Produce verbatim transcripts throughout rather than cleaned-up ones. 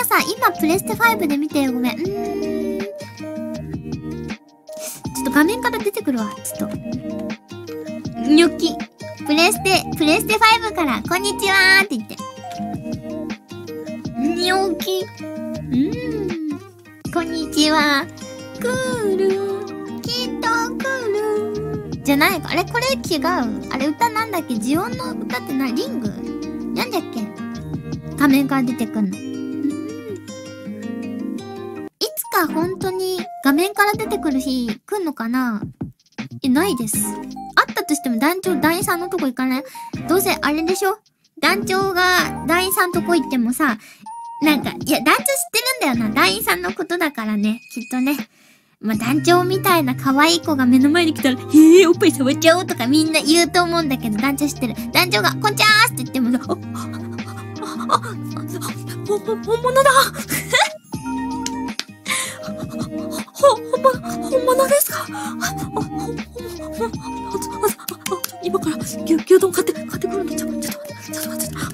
はさ、今プレステファイブで見てよ、ごめん。うーん。ちょっと画面から出てくるわ、ちょっと。ニョッキ。プレステ、プレステファイブから、こんにちはーって言って。ニョッキ。うーん。こんにちは。クール。きっとクール。じゃないか。あれこれ違う。あれ歌なんだっけ？ジオンの歌ってな、リング？なんだっけ？画面から出てくんの。いつか本当に画面から出てくる日来んのかな？え、ないです。あったとしても団長、団員さんのとこ行かない？どうせあれでしょ？団長が団員さんとこ行ってもさ、なんか、いや、団長知ってるんだよな。団員さんのことだからね。きっとね。まあ、団長みたいな可愛い子が目の前に来たら、へえ、おっぱい触っちゃおうとかみんな言うと思うんだけど、団長知ってる。団長が、こんちゃーすって言ってもさ、あ、あ、あ、ほ、ほ、本物だほ、ほんま、本物ですか？今から牛、牛丼買って、買ってくるんで、ちょ、ちょっと待って、ちょっと待って、あー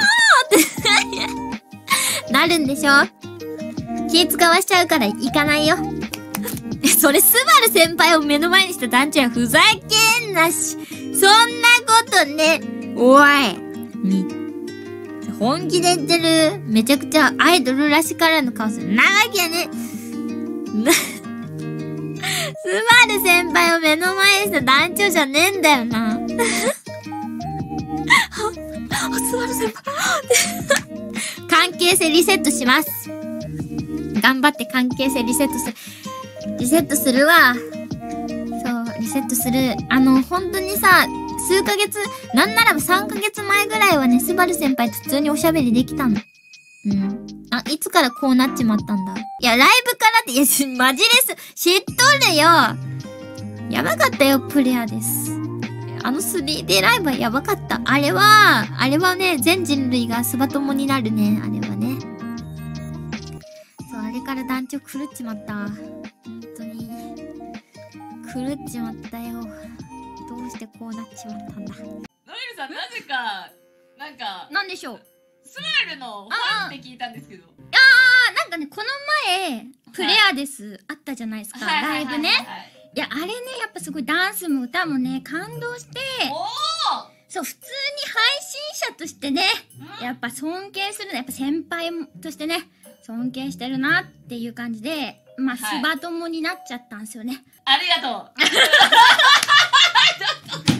ってなるんでしょ？気使わしちゃうから行かないよ。それ、スバル先輩を目の前にした団長はふざけんなし。そんなことね。おい。み、本気で言ってる。めちゃくちゃアイドルらしからぬ顔する。なわけね。な、スバル先輩を目の前にした団長じゃねえんだよな。あ、スバル先輩。関係性リセットします。頑張って関係性リセットする。リセットするわ。そう、リセットする。あの、本当にさ、数ヶ月、なんならさんかげつまえぐらいはね、スバル先輩と普通におしゃべりできたの。うん。あ、いつからこうなっちまったんだ。いや、ライブからって、いや、マジです。知っとるよ。やばかったよ、プレアです。あの スリーディー ライブはやばかった。あれは、あれはね、全人類がスバ友になるね、あれはね。そう、あれから団長狂っちまった。本当に狂っちまったよ。どうしてこうなっちまったんだ。ノエルさん、なぜかなんかなんでしょう、 スマイルのファンって聞いたんですけど。 ああ、なんかね、この前プレアです、はい、あったじゃないですか、ライブね。いや、あれね、やっぱすごいダンスも歌もね、感動して、そう、普通に配信者としてね、やっぱ尊敬するの、やっぱ先輩としてね、尊敬してるなっていう感じで、まあ、はい、スバ友になっちゃったんですよね。 ありがとう。ちょっと。やべえ、もう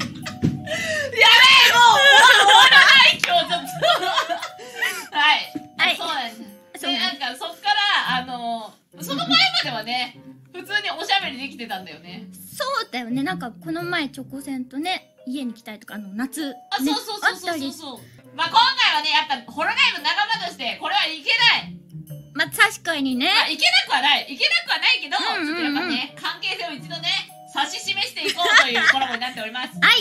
終わらない、今日ちょっと。はい。はい。そうなんです。で、なんか、そっから、あの、その前まではね、普通におしゃべりできてたんだよね。 そうだよね。なんか、この前、チョコセンとね、家に来たりとか、あの、夏。 あ、そうそうそうそうそう。まあ、今回はね、やっぱ、ホロライブ仲間として、これはいけない。 まあ、確かにね。 まあ、いけなくはない。いけなくはないけど、ちょっとやっぱね、関係性を一度ね、指し示していこうというコラボになっております。 あ